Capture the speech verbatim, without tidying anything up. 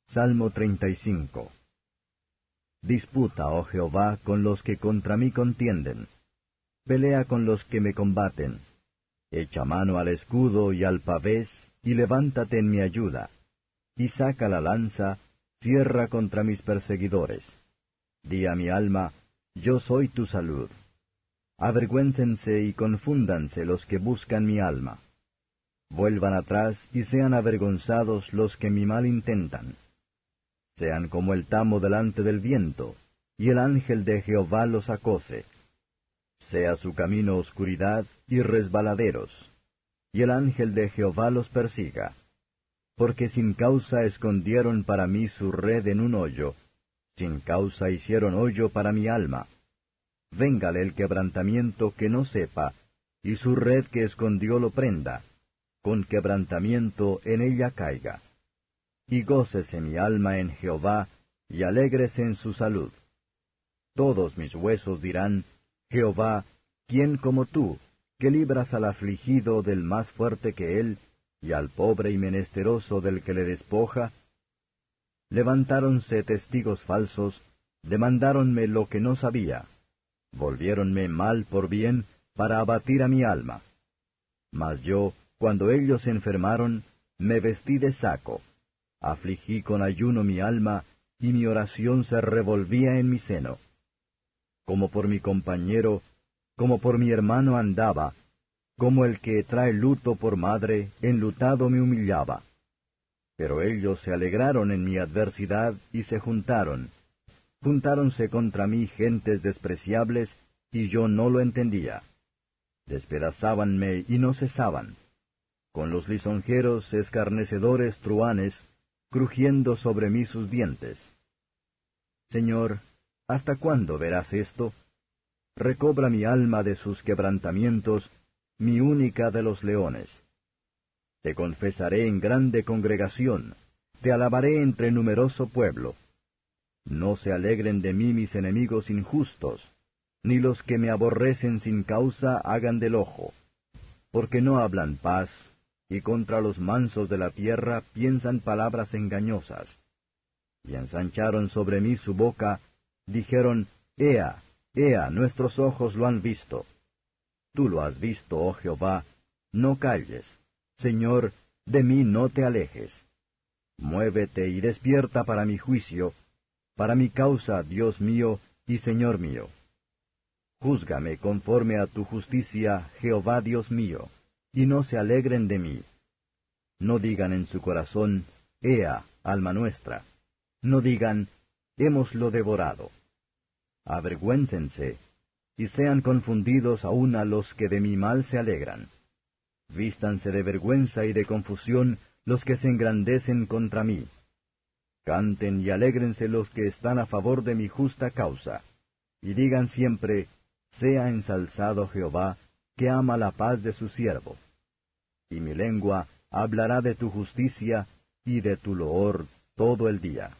Salmo treinta y cinco. Disputa, oh Jehová, con los que contra mí contienden. Pelea con los que me combaten. Echa mano al escudo y al pavés, y levántate en mi ayuda. Y saca la lanza, cierra contra mis perseguidores. Di a mi alma, yo soy tu salud. Avergüéncense y confúndanse los que buscan mi alma. Vuelvan atrás y sean avergonzados los que mi mal intentan. Sean como el tamo delante del viento, y el ángel de Jehová los acose. Sea su camino oscuridad y resbaladeros, y el ángel de Jehová los persiga. Porque sin causa escondieron para mí su red en un hoyo, sin causa hicieron hoyo para mi alma. Véngale el quebrantamiento que no sepa, y su red que escondió lo prenda, con quebrantamiento en ella caiga. Y gócese mi alma en Jehová, y alégrese en su salud. Todos mis huesos dirán, Jehová, ¿quién como tú, que libras al afligido del más fuerte que él, y al pobre y menesteroso del que le despoja? Levantáronse testigos falsos, demandáronme lo que no sabía. Volviéronme mal por bien, para abatir a mi alma. Mas yo, cuando ellos se enfermaron, me vestí de saco. Afligí con ayuno mi alma, y mi oración se revolvía en mi seno. Como por mi compañero, como por mi hermano andaba, como el que trae luto por madre, enlutado me humillaba. Pero ellos se alegraron en mi adversidad y se juntaron. Juntáronse contra mí gentes despreciables, y yo no lo entendía. Despedazábanme y no cesaban. Con los lisonjeros escarnecedores truhanes, crujiendo sobre mí sus dientes. Señor, ¿hasta cuándo verás esto? Recobra mi alma de sus quebrantamientos, mi única de los leones. Te confesaré en grande congregación, te alabaré entre numeroso pueblo. No se alegren de mí mis enemigos injustos, ni los que me aborrecen sin causa hagan del ojo, porque no hablan paz, y contra los mansos de la tierra piensan palabras engañosas. Y ensancharon sobre mí su boca, dijeron, Ea, Ea, nuestros ojos lo han visto. Tú lo has visto, oh Jehová, no calles. Señor, de mí no te alejes. Muévete y despierta para mi juicio, para mi causa, Dios mío y Señor mío. Júzgame conforme a tu justicia, Jehová Dios mío, y no se alegren de mí. No digan en su corazón, Ea, alma nuestra. No digan, hémoslo devorado. Avergüéncense, y sean confundidos aún a los que de mi mal se alegran. Vístanse de vergüenza y de confusión los que se engrandecen contra mí. Canten y alégrense los que están a favor de mi justa causa, y digan siempre, sea ensalzado Jehová, que ama la paz de su siervo. Y mi lengua hablará de tu justicia y de tu loor todo el día.